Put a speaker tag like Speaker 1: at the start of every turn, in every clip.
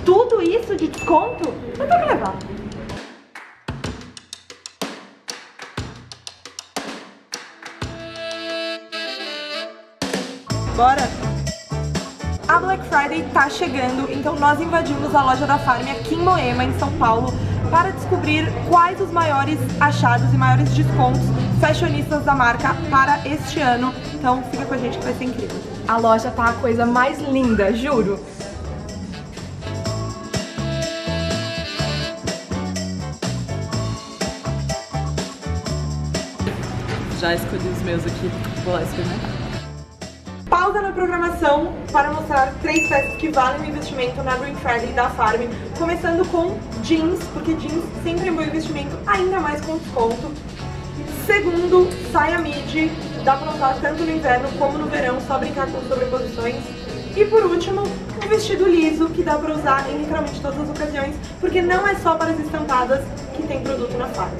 Speaker 1: Tudo isso de desconto? Eu tenho que levar. Bora? A Black Friday tá chegando, então nós invadimos a loja da Farm aqui em Moema, em São Paulo, para descobrir quais os maiores achados e maiores descontos fashionistas da marca para este ano. Então fica com a gente que vai ser incrível.
Speaker 2: A loja tá a coisa mais linda, juro.
Speaker 3: Já escolhi os meus aqui, vou lá experimentar.
Speaker 1: Pausa na programação para mostrar 3 peças que valem o investimento na Green Friday da Farm, começando com jeans, porque jeans sempre é um bom investimento, ainda mais com desconto. Segundo, saia midi, dá pra usar tanto no inverno como no verão, só brincar com sobreposições. E por último, um vestido liso, que dá pra usar em literalmente todas as ocasiões, porque não é só para as estampadas que tem produto na Farm.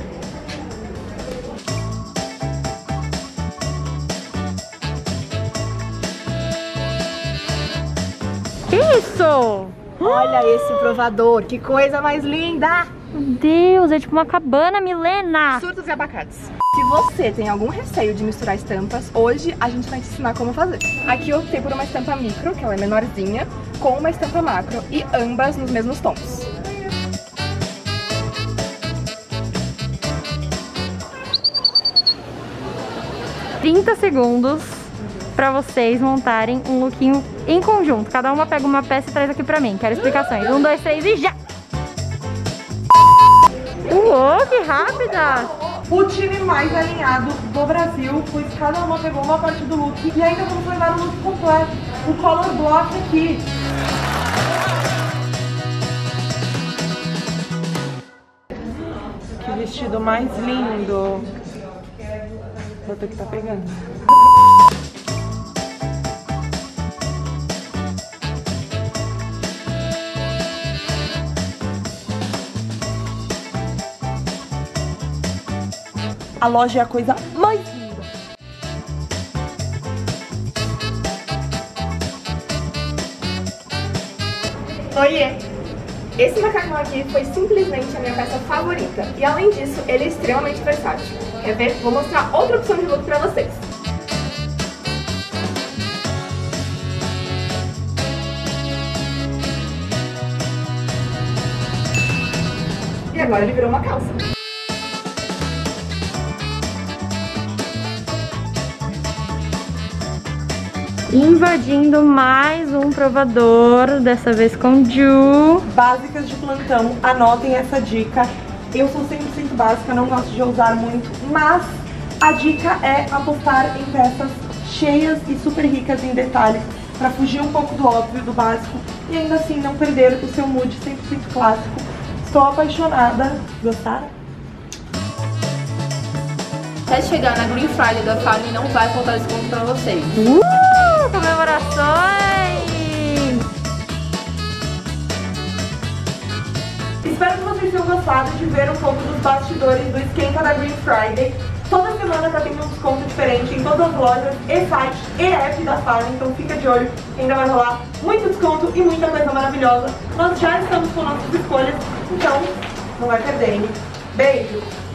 Speaker 4: Isso!
Speaker 2: Olha esse provador, que coisa mais linda!
Speaker 4: Meu Deus, é tipo uma cabana milena!
Speaker 2: Surtos e abacates. Se você tem algum receio de misturar estampas, hoje a gente vai te ensinar como fazer. Aqui eu optei por uma estampa micro, que ela é menorzinha, com uma estampa macro e ambas nos mesmos tons.
Speaker 4: Trinta segundos pra vocês montarem um lookinho em conjunto. Cada uma pega uma peça e traz aqui pra mim. Quero explicações. 1, 2, 3 e já! Uou, que rápida!
Speaker 1: O time mais alinhado do Brasil, pois cada uma pegou uma parte do look e ainda vamos levar o look completo, o color block aqui. Que vestido mais lindo! Vou ter que estar pegando. A loja é a coisa mais linda.
Speaker 2: Oiê! Esse macacão aqui foi simplesmente a minha peça favorita. E além disso, ele é extremamente versátil. Quer ver? Vou mostrar outra opção de look pra vocês. E agora ele virou uma calça.
Speaker 4: Invadindo mais um provador, dessa vez com Ju.
Speaker 1: Básicas de plantão, anotem essa dica. Eu sou 100% básica, não gosto de usar muito, mas a dica é apostar em peças cheias e super ricas em detalhes, para fugir um pouco do óbvio, do básico, e ainda assim não perder o seu mood 100% clássico. Estou apaixonada. Gostaram?
Speaker 3: Até chegar na Green Friday da Farm não vai faltar desconto pra vocês.
Speaker 4: Comemorações!
Speaker 1: Espero que vocês tenham gostado de ver um pouco dos bastidores do esquenta da Green Friday. Toda semana tá tendo um desconto diferente em todas as lojas e sites e app da Farm, então fica de olho, ainda vai rolar muito desconto e muita coisa maravilhosa. Nós já estamos com nossas escolhas, então não vai perder, hein? Beijo!